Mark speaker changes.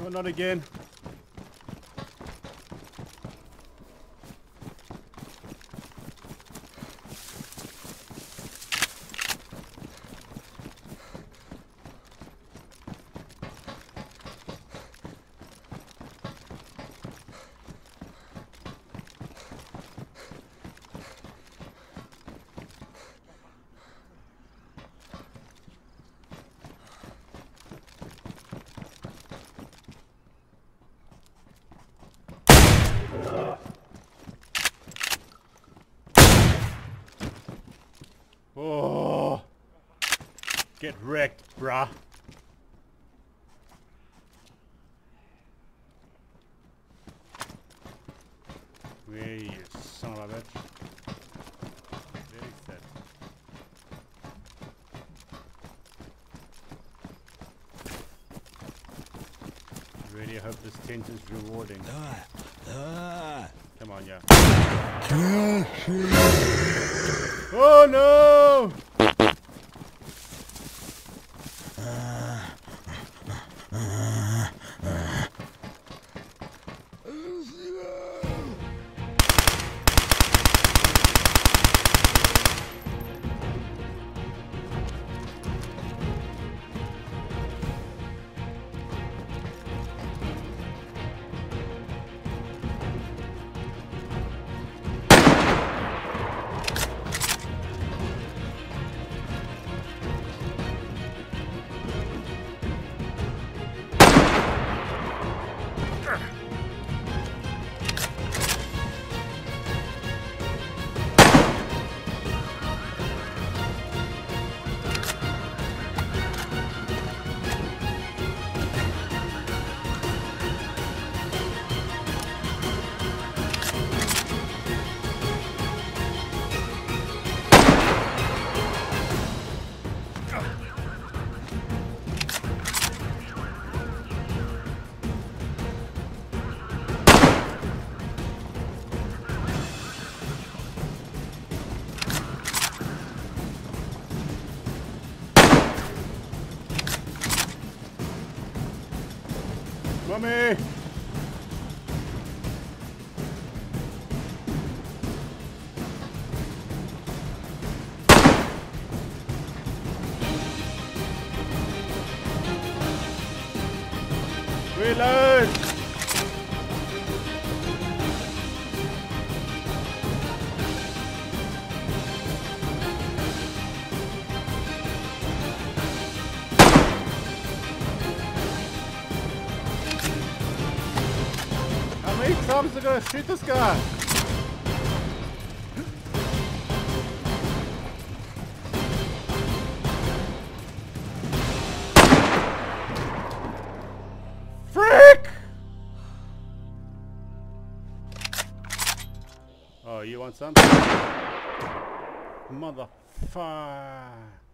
Speaker 1: not again. Oh, get wrecked, bruh. Where are you, son of a bitch? Very sad. Really hope this tent is rewarding. Come on, yeah. Oh no! Mommy! Reload! How many times are gonna shoot this guy? Frick! Oh, you want some? Motherfucker.